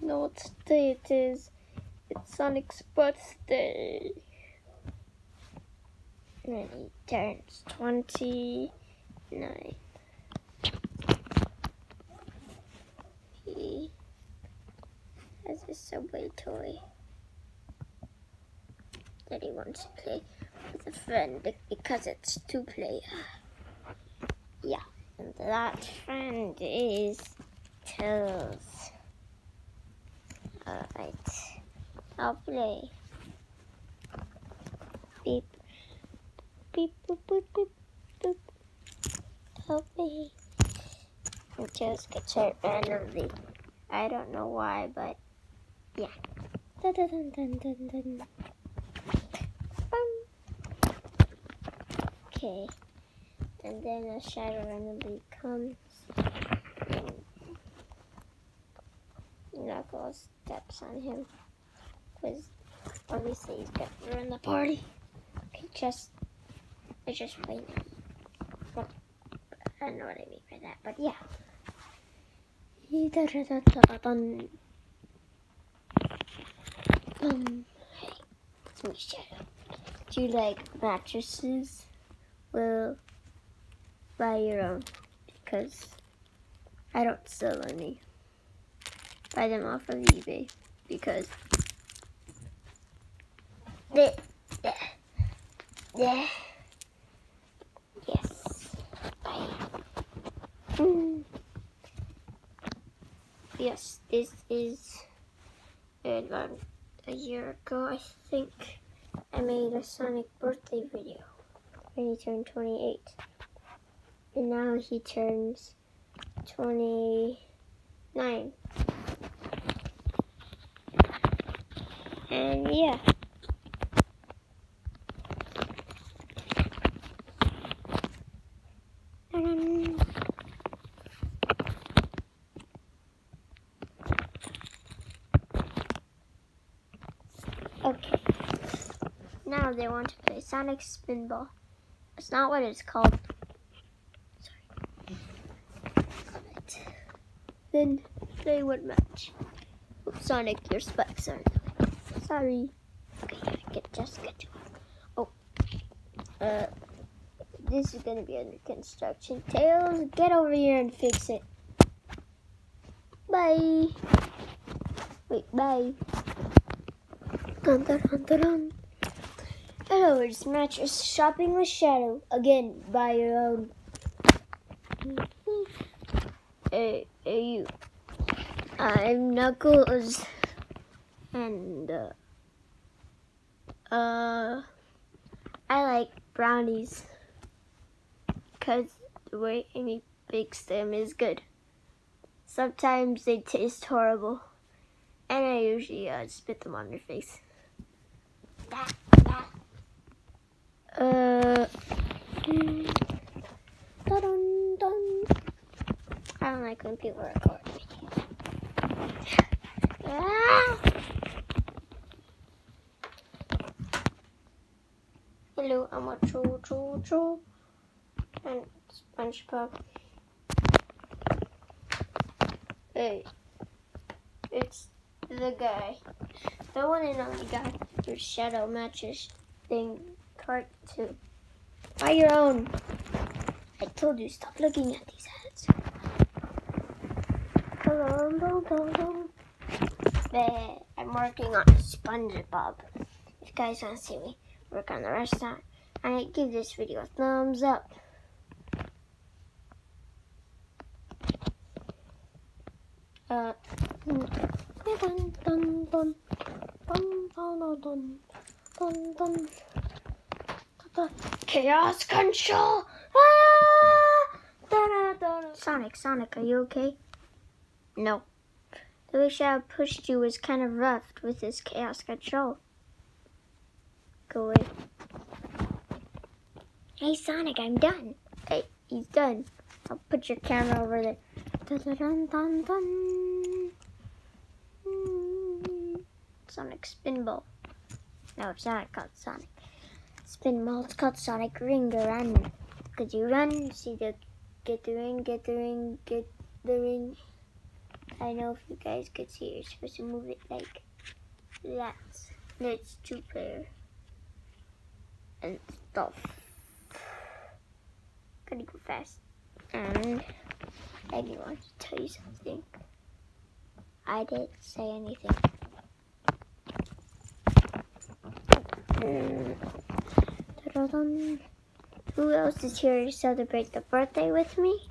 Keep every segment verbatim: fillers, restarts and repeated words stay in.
know what day it is. It's Sonic's birthday. And he turns twenty-nine. He has a Subway toy that he wants to play with a friend because it's two player. Yeah, and that friend is Tails. Alright, I'll play. Beep, beep, boop, boop, boop, boop. Help me. And Tails gets hurt randomly. I don't know why, but yeah. Dun, dun, dun, dun, dun, dun. Okay, and then a shadow randomly comes. And Knuckles steps on him, because obviously he's gonna ruin the party. Okay, just, I just wait. Well, I don't know what I mean by that, but yeah. Um, hey, it's me, Shadow. Do you like mattresses? Well, buy your own, because I don't sell any. Buy them off of eBay, because they, they, they, yes, buy. Mm. Yes, this is about a year ago, I think. I made a Sonic birthday video when he turned twenty-eight. And now he turns twenty-nine. And yeah. Okay. Now they want to play Sonic Spinball. It's not what it's called. Sorry. But then they would match. Oops, Sonic, your spikes are. Sorry. Okay, get just get to it. Oh. Uh this is gonna be under construction. Tails, get over here and fix it. Bye. Wait, bye. Dun, dun, dun, dun, dun. Hello, it's Mattress Shopping with Shadow. Again, buy your own. Hey, hey you. I'm Knuckles. And, uh, uh, I like brownies. Because the way Amy bakes them is good. Sometimes they taste horrible. And I usually uh, spit them on their face. Uh, dun, dun. I don't like when people record me. Ah! Hello, I'm a Choo Choo Choo and SpongeBob. Hey, it's the guy, the one and only guy, your Shadow Mattress thing. Part two. Buy your own. I told you, stop looking at these ads. I'm working on SpongeBob. If you guys want to see me work on the restaurant, I give this video a thumbs up. Uh, dun, dun, dun, dun, dun, dun, dun, dun, dun. Chaos control! Ah! Da, da, da, da. Sonic, Sonic, are you okay? No. The way Shadow pushed you was kind of rough with his chaos control. Go away. Hey, Sonic, I'm done. Hey, he's done. I'll put your camera over there. Dun, dun, dun, dun, dun. Mm. Sonic Spinball. No, it's not called Sonic Spinball, it's called Sonic Ring Around. Because you run, see the, get the ring, get the ring, get the ring. I know if you guys could see, you're supposed to move it like that. It's two player and stuff. Gotta go fast. And I do want to tell you something. I didn't say anything. Mm. Da-da-dum. Who else is here to celebrate the birthday with me?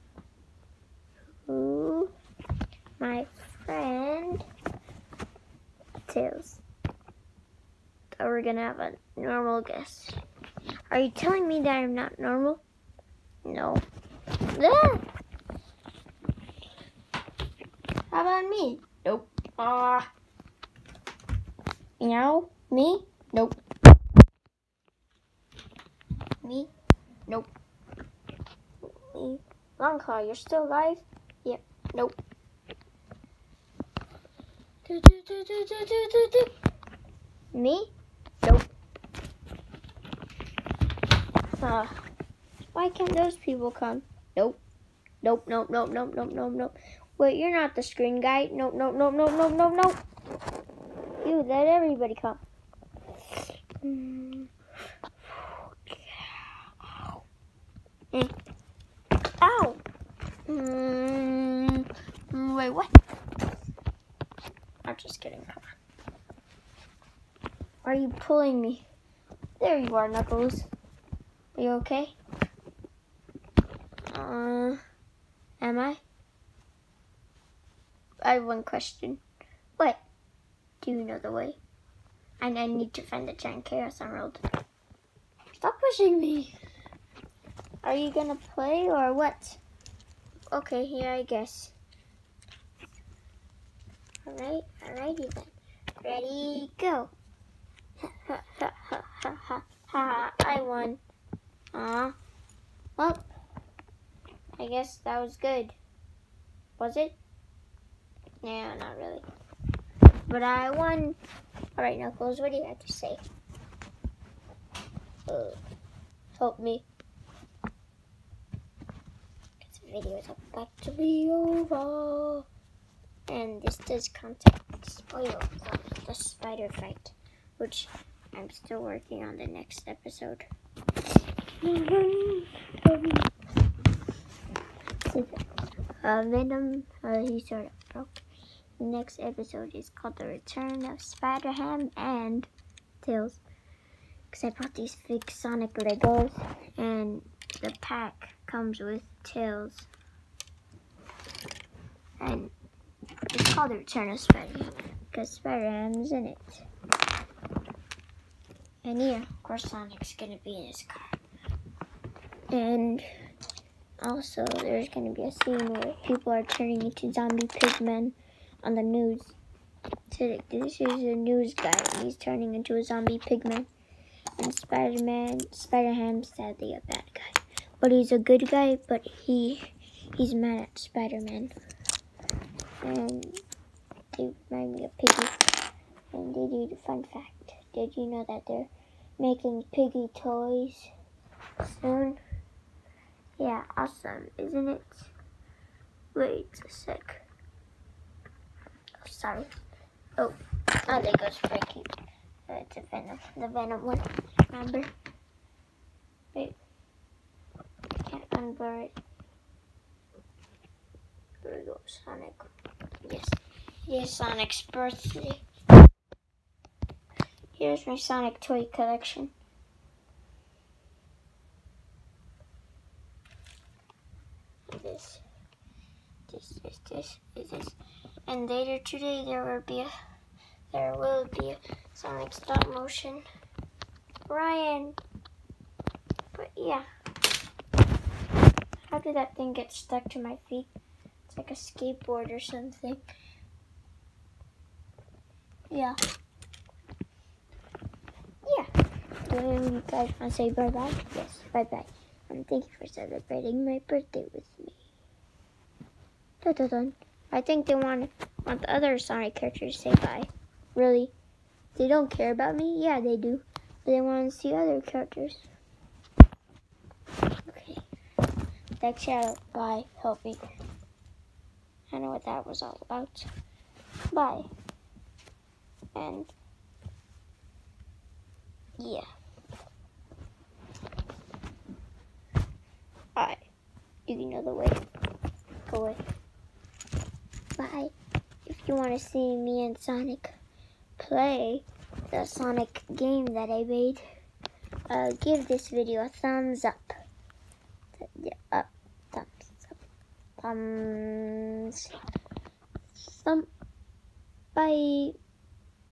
Who? My friend Tails. So we're gonna have a normal guest. Are you telling me that I'm not normal? No. Ah! How about me? Nope. Ah. Uh, meow. Me? Nope. Me? Nope. Me? Longclaw, you're still alive? Yep. Nope. Do, do, do, do, do, do, do, do. Me? Nope. Uh, why can't those people come? Nope. Nope, nope, nope, nope, nope, nope, nope. Wait, you're not the screen guy. Nope, nope, nope, nope, nope, nope, nope. You let everybody come. Mm. Mm. Ow! Mm. Wait, what? I'm just kidding. Come on. Are you pulling me? There you are, Knuckles. Are you okay? Uh, am I? I have one question. What? Do you know the way? And I need to find the giant Chaos Emerald. Stop pushing me. Are you gonna play or what? Okay, here I guess. Alright, alrighty then. Ready, go. Ha ha ha ha ha ha ha, I won. Aw. Well, I guess that was good. Was it? Yeah, not really. But I won. Alright, Knuckles, what do you have to say? Uh, help me. The video is about to be over. And this does contain spoil of the spider fight, which I'm still working on the next episode. uh, Venom, uh, he sort of broke. The next episode is called The Return of Spider-Ham and Tails. Because I bought these fake Sonic Legos, and the pack comes with Tails. And it's called The Return of Spider-Ham because Spider-Ham's in it. And yeah, of course Sonic's gonna be in his car. And also there's gonna be a scene where people are turning into zombie pigmen on the news. So this is a news guy, and he's turning into a zombie pigman. And Spider-Man, Spider-Ham's sadly a bad guy. But he's a good guy, but he he's mad at Spider-Man. And they remind me of Piggy. And they do the fun fact. Did you know that they're making Piggy toys soon? Yeah, awesome, isn't it? Wait a sec. Oh, sorry. Oh, oh, there goes Frankie. Uh, it's a Venom, the Venom one. Remember? Wait. I can't unblur it. There we go, Sonic. Yes, it is Sonic's birthday. Here's my Sonic toy collection. This, this, this, this, this, this. And later today there will be a, there will be a Sonic stop motion. Ryan. But yeah. How did that thing get stuck to my feet? It's like a skateboard or something. Yeah. Yeah. Do you guys want to say bye-bye? Yes, bye-bye. And thank you for celebrating my birthday with me. Dun-dun-dun. I think they want, want the other Sonic characters to say bye. Really? They don't care about me? Yeah, they do. But they want to see other characters. Okay. Dark Shadow, bye. Help me. I know what that was all about. Bye. And yeah. Alright. You know the way. Go away. Bye. If you want to see me and Sonic play the Sonic game that I made, uh, give this video a thumbs up. Yeah, up. Thumbs up. Thumbs. Thumb. Bye.